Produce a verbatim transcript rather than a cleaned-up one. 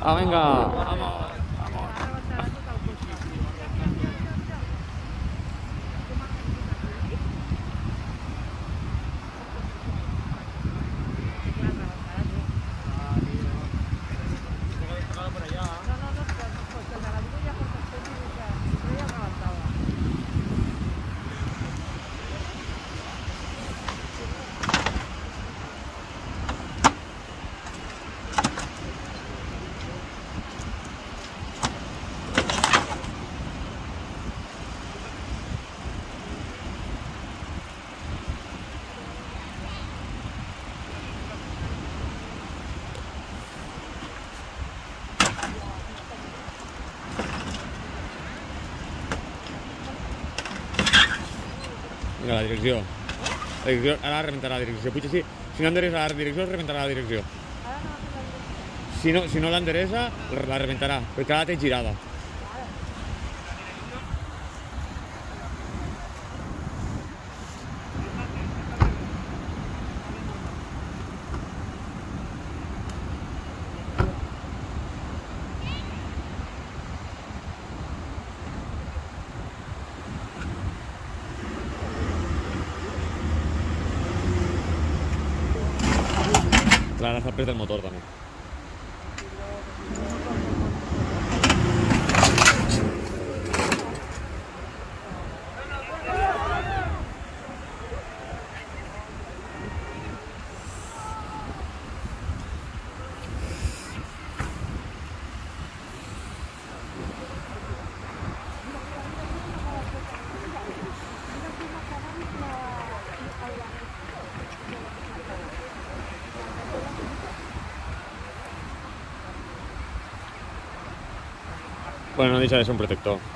Ah, venga. Vamos. Vinga, la direcció. La direcció, ara rebentarà la direcció. Puig així, si no enderesa la direcció, rebentarà la direcció. Si no, si no l'enderesa, la rebentarà, perquè ara té girada. Ara s'ha pres del motor també. Bueno, no deixa de ser un protector.